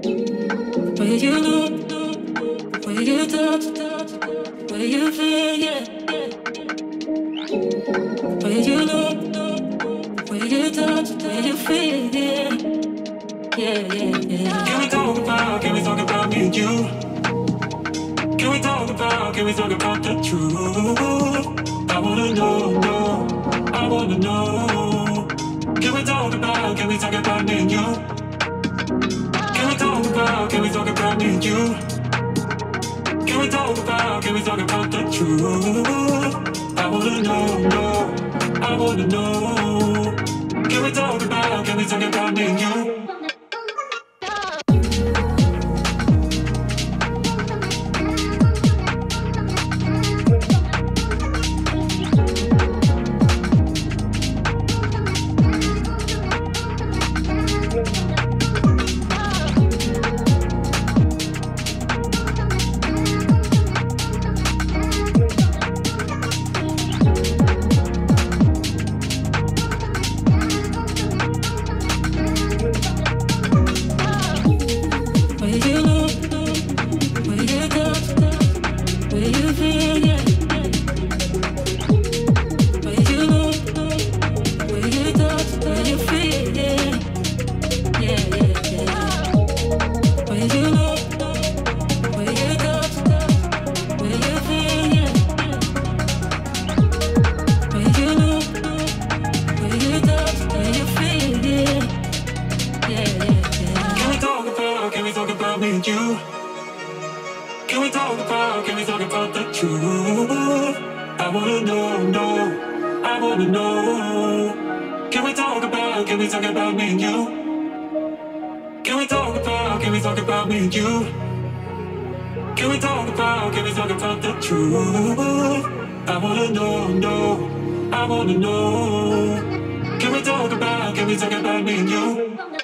Where you look, where you touch, where you feel, yeah. Where you look, where you touch, where you feel, yeah. Yeah, yeah, yeah. Can we talk about me and you? Can we talk about the truth? I wanna know, no, I wanna know. Can we talk about me and you? Can we talk about me and you? Can we talk about the truth? I wanna know, no, I wanna know. Can we talk about me and you? Can we talk about the truth? I wanna know, no, I wanna know. Can we talk about me and you? Can we talk about me and you? Can we talk about the truth? I wanna know, no, I wanna know. Can we talk about me and you?